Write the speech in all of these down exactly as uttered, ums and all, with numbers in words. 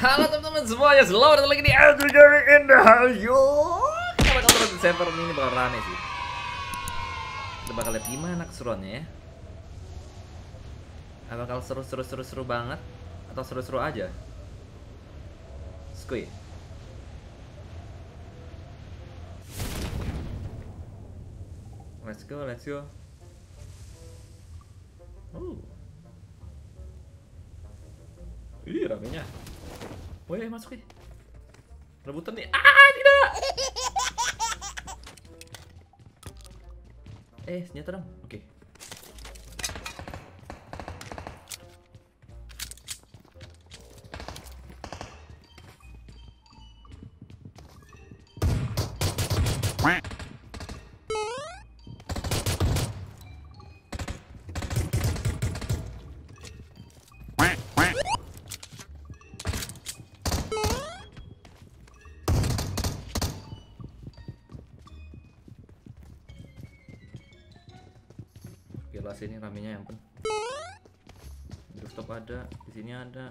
Halo teman-teman semuanya, selamat datang lagi di Adrigari in the House. Yo, kita bakal terus di server ini bakal rame sih. Kita bakal lihat gimana keseruannya ya. Apakah bakal seru-seru-seru-seru banget atau seru-seru aja? Skuy. Let's go, let's go. Oh. Ih, ramenya. Woi, masuk ya. Rebutan nih. Ah, tidak. Eh, senjata dong. Oke. Gila sini ramenya yang pen. Di rooftop ada, di sini ada.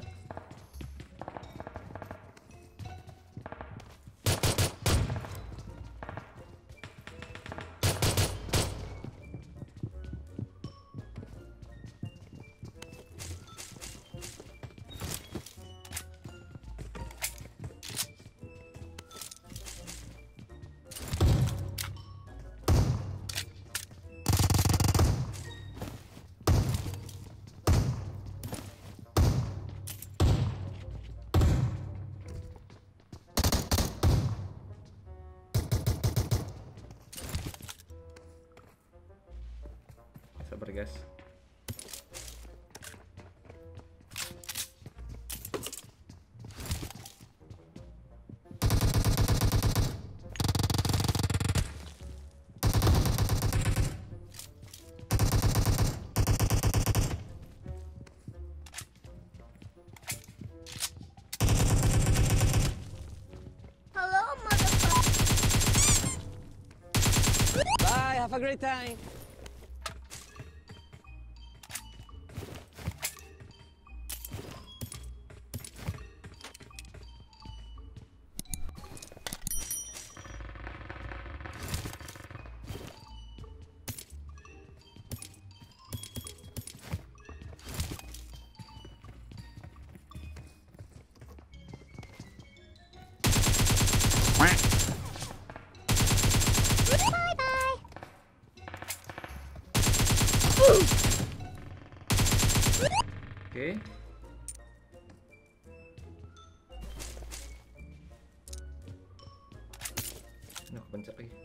Sabar guys. Hello, motherfucker. Bye, have a great time. Oke. Nah, kepencet lagi.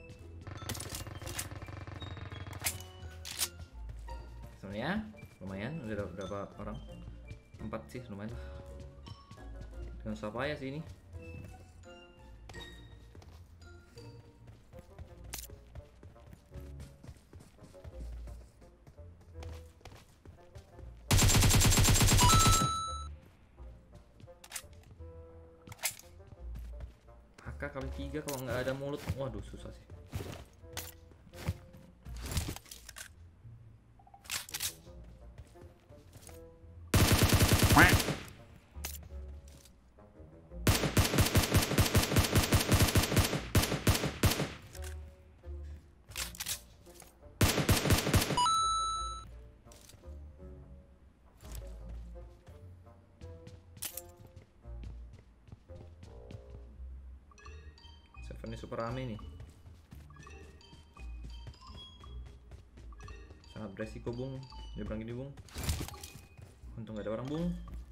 Sebenarnya lumayan, udah berapa orang? Empat sih, lumayan lah. Dengan siapa ya sih ini? A K kali tiga kalau nggak ada mulut, waduh susah sih. Server ini super rame nih, sangat beresiko bung, nyebrang gini bung. Untung gak ada orang bung.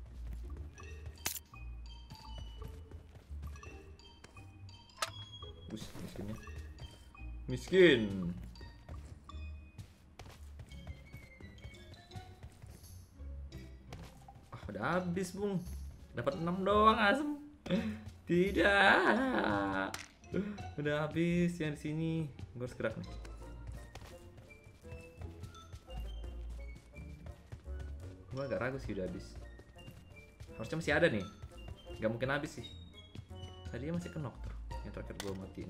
Bus miskinnya, miskin. Ah, udah habis bung, dapat enam doang asem. Tidak. Udah habis yang di sini. Gue harus gerak nih. Gue agak ragu sih udah habis. Harusnya masih ada nih. Gak mungkin habis sih. Tadinya masih kenok tuh. Yang terakhir gue matiin.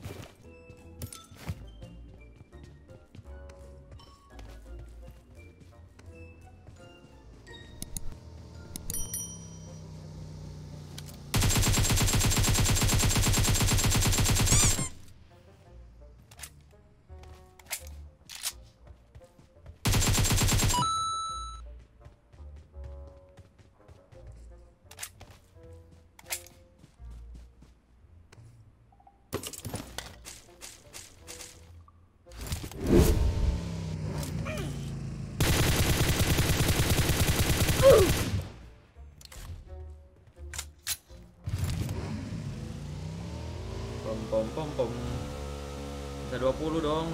Pom pom pom pom. Bisa dua puluh dong.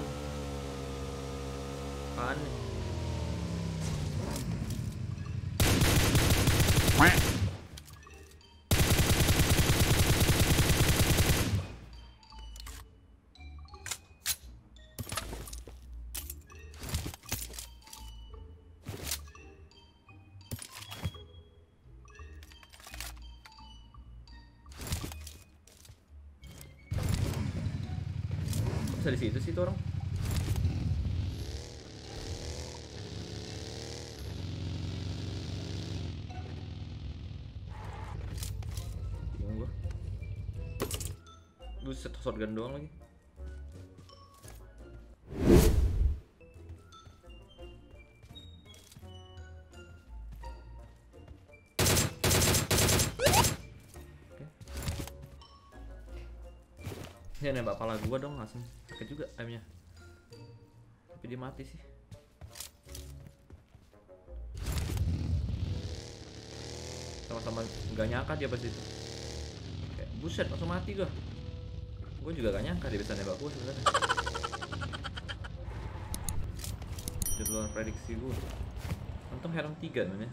Kan. Bisa di situ sih tuh orang. Bingung gua. Buset, shotgun doang lagi. Oke. Ini nembak pala gua dong langsung. Sakit juga aimnya. Tapi dia mati sih. Sama-sama nggak nyangka dia pas itu. Kayak buset langsung mati gua. Gua juga gak nyangka dia bisa nembak gua sebenarnya. Di luar prediksi gua. Untung Heron tiga namanya.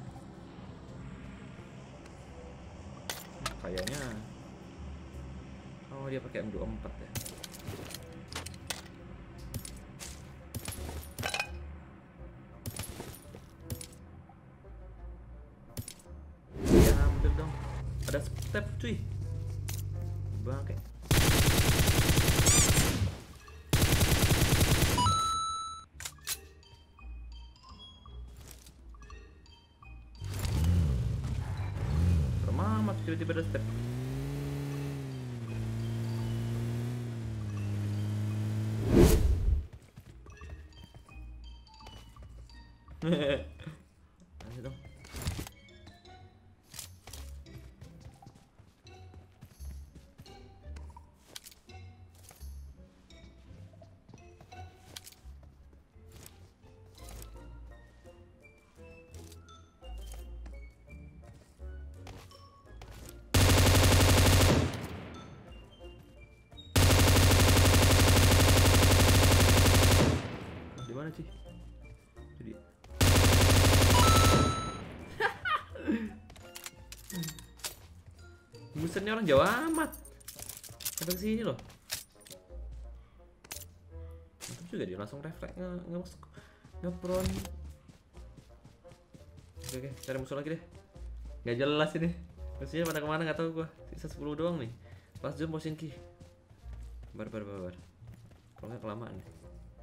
Kayaknya oh dia pakai M dua puluh empat ya. Ya bener dong. Ada step cuy. Bangke. Remamat tiba-tiba ada step. Lanjut dong. Di mana sih? Jadi busetnya orang Jawa amat. Sampai sini loh. Mantap juga dia langsung refleks nge nge ngepron. Oke oke, cari musuh lagi deh. Gak jelas ini. Maksudnya pada kemana nggak tahu gua. Sisa sepuluh doang nih. Pas zoom motion key. Bar bar bar bar. Kalau nggak kelamaan nih.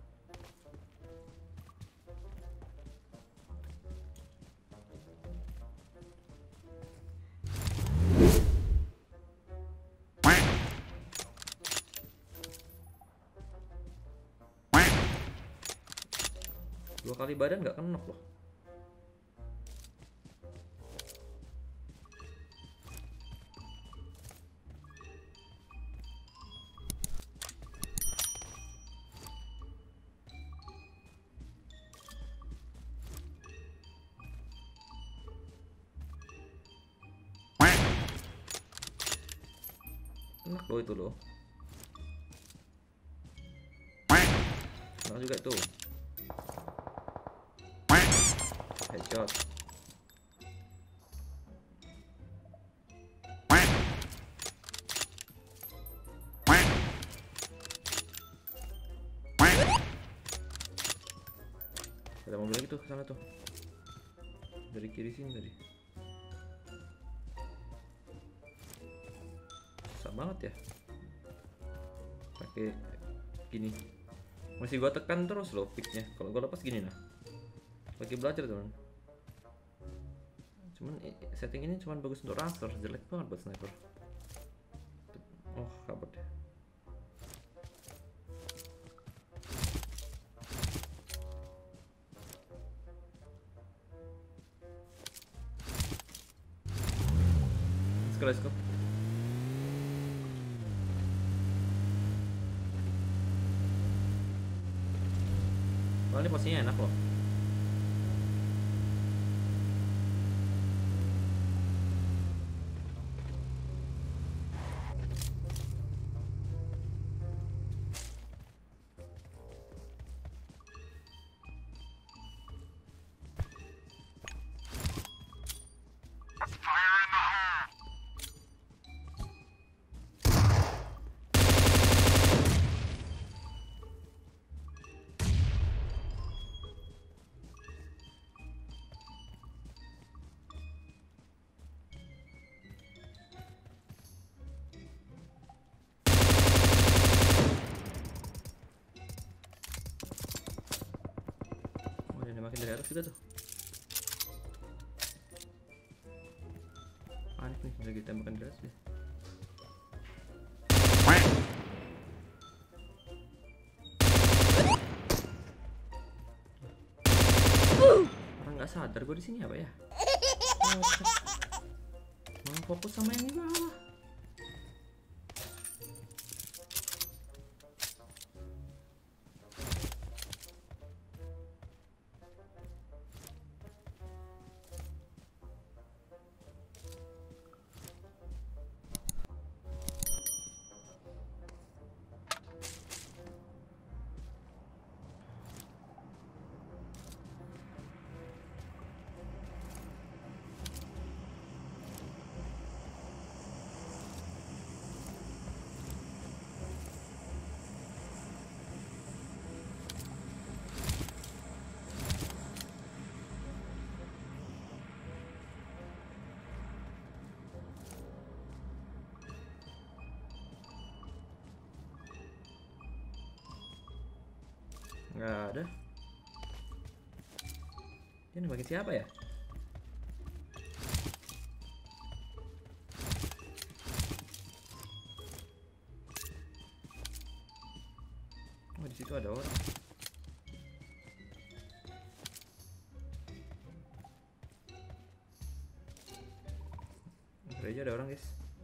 Dua kali badan nggak kenok loh. Enak loh itu loh. Enak juga itu. Headshot. Ada mobil lagi tuh ke sana tuh. Dari kiri sini tadi. Susah banget ya. Pakai gini. Masih gua tekan terus loh picknya. Kalau gua lepas gini nah. Lagi belajar teman. Cuman setting ini cuman bagus untuk raster, jelek banget buat sniper. Oh kabur deh. Let's go, let's go. Oh, ini posisinya enak loh. juga tuh. Panik nih, lagi tembakan jelas deh. Orang nggak sadar gue di sini apa ya? Mau fokus sama yang di bawah. Nggak ada. Ini bagi siapa ya? Oh, di situ ada orang. Gereja ada orang, guys.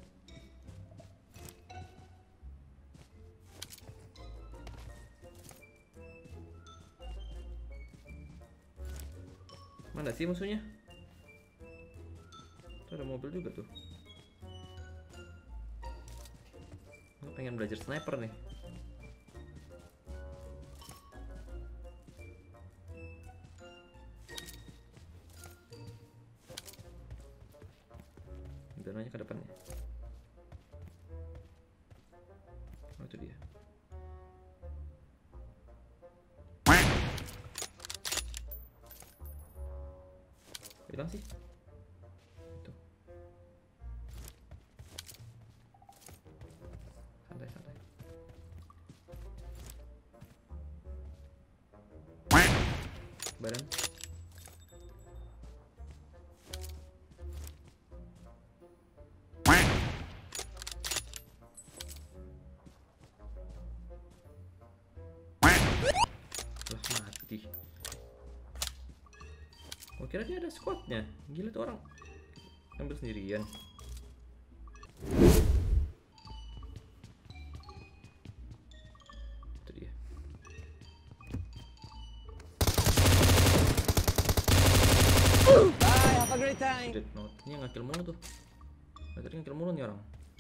Mana sih musuhnya? Tuh ada mobil juga tuh. Gue pengen belajar sniper nih. Dananya ke depannya. Oh, itu dia. Hilang sih. Itu. Santai santai. Badan. Lah mati. Oh, kira dia ada squadnya. Gila tuh orang ambil sendirian. Itu dia. Bye, have a great time. Dead note. Ini yang ngekill mulu tuh. Tadi ngekill mulu nih orang.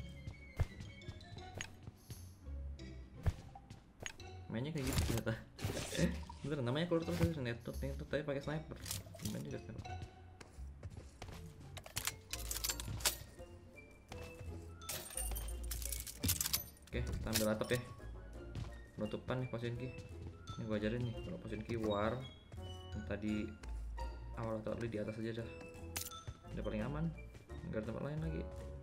Mainnya kayak gitu ternyata. Bener, namanya keluar terus dari network nih, tuh tapi pakai sniper. Main juga kan. Oke, kita ambil atap ya. Penutupan nih Posenki. Ini gua ajarin nih, kalau Posenki war yang tadi awal atau early di atas aja dah. Udah paling aman, nggak ada tempat lain lagi.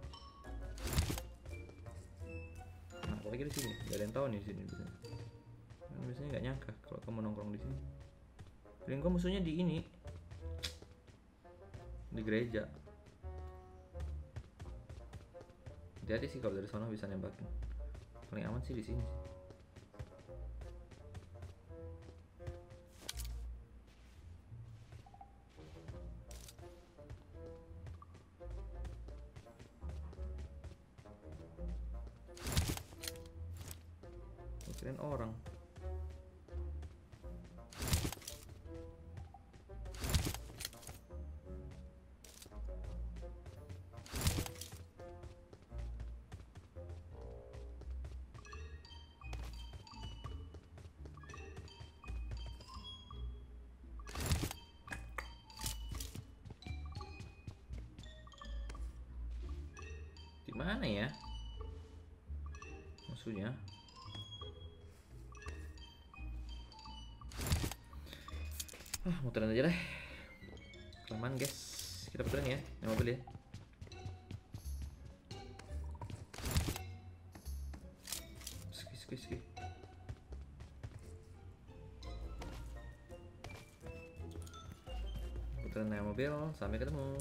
Nah, apalagi di sini, nggak ada yang tahu nih di sini biasanya. Kan biasanya nggak nyangka kalau kamu nongkrong di sini. Paling gua musuhnya di ini, di gereja. Hati-hati sih kalau dari sana bisa nembakin. Paling aman sih di sini. Kirain orang. Di mana ya musuhnya? Ah, muterin aja deh. Kelamaan guys. Kita puterin ya, yang mobil ya. Ski ski ski. kita naik mobil sampai ketemu.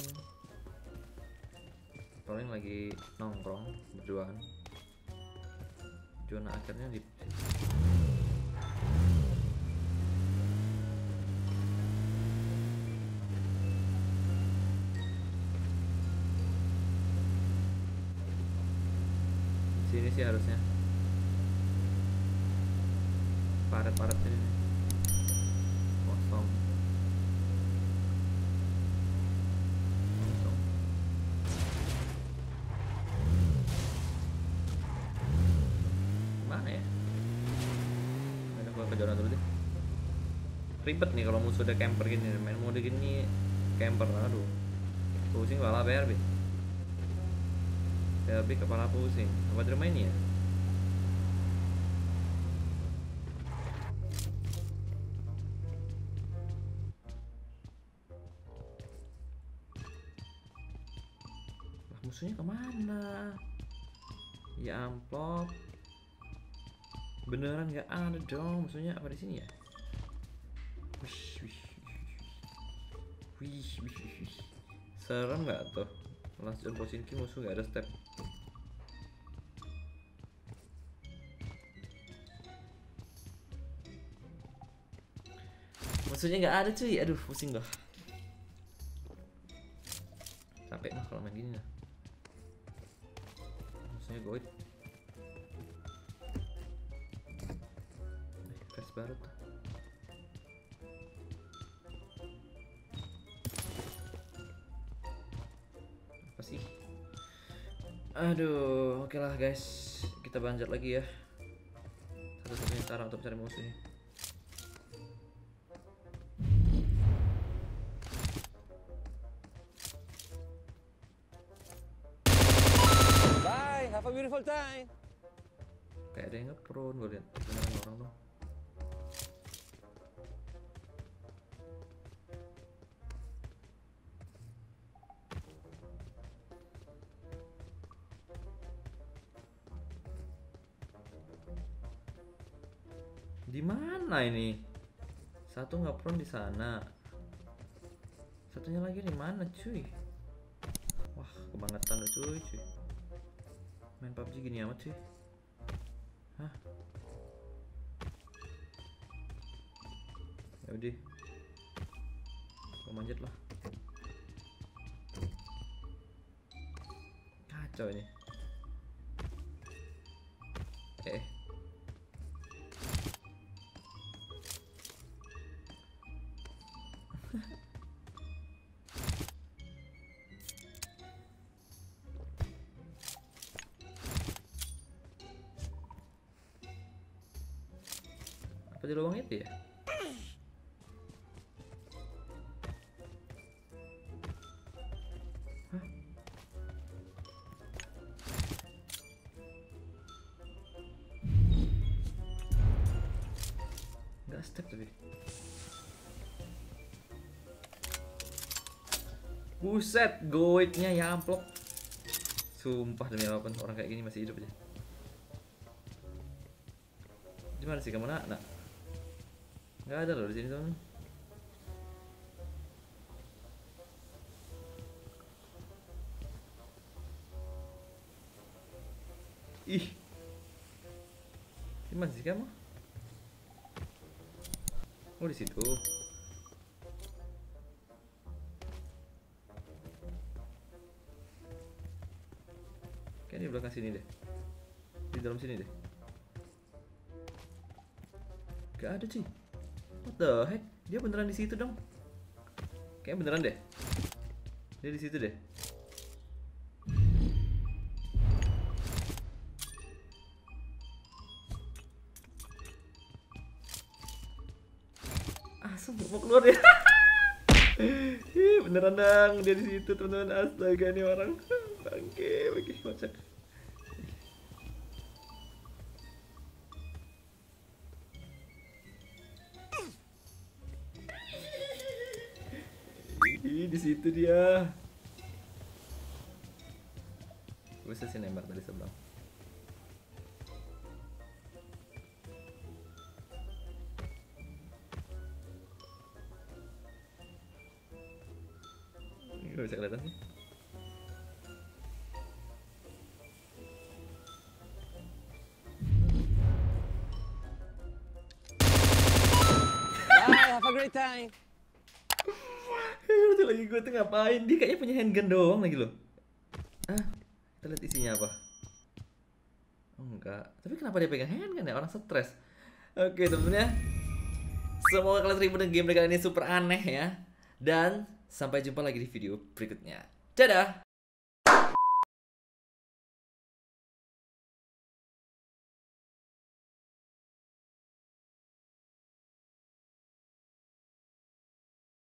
Paling lagi nongkrong berduaan. Zona akhirnya di sini sih harusnya. Paret-paret ini nih. Kosong. Kosong. Mana ya? Ada gua ke zona dulu deh. Ribet nih kalau musuh udah camper gini, main mode gini camper, aduh. Pusing kepala B R B. B R B kepala pusing. Apa di rumah ini ya? Lah musuhnya kemana? Ya amplop. Beneran nggak ada dong musuhnya, apa di sini ya? Wih, wih, wih, wih, wih, wih. Serem nggak tuh? Langsung posisi musuh nggak ada step. Musuhnya nggak ada cuy, aduh pusing gua. Capek mah kalau main gini lah. Musuhnya goit. Eh, flash baru tuh. Apa sih? Aduh, oke lah guys, kita banjir lagi ya. Satu-satunya cara untuk cari musuhnya. Bye, have a beautiful time. Kayak ada yang nge-prone, gue liat beneran orang tuh. Di mana ini? Satu nggak prone di sana. Satunya lagi di mana, cuy? Wah, kebangetan udah cuy, cuy. Main P U B G gini amat cuy. Hah? Ya udah. Gua manjat lah. Kacau ini. Eh. Apa di lubang itu ya? Hah? Nggak step tapi. Buset, goitnya ya amplop. Sumpah demi apapun orang kayak gini masih hidup aja. Gimana sih kemana? Nah, nggak ada loh di sini teman. Ih, gimana sih kamu? Oh di situ. Kayaknya di belakang sini deh. Di dalam sini deh. Gak ada cuy. What the heck? Dia beneran di situ dong. Kayaknya beneran deh. Dia di situ deh. Asem mau keluar ya. Ih, beneran dong dia di situ teman-teman. Astaga nih orang. Bangke, bangke kocak. Ih, di situ dia. Gue sih nembak dari sebelah. Nggak bisa kelihatan sih. Bye, have a great time. Itu lagi gue tuh ngapain? Dia kayaknya punya handgun doang lagi loh. Ah, kita lihat isinya apa. Oh, enggak. Tapi kenapa dia pegang handgun ya? Orang stres. Oke temen-temen ya. Semoga kalian terhibur dengan game kali ini super aneh ya. Dan sampai jumpa lagi di video berikutnya. Dadah!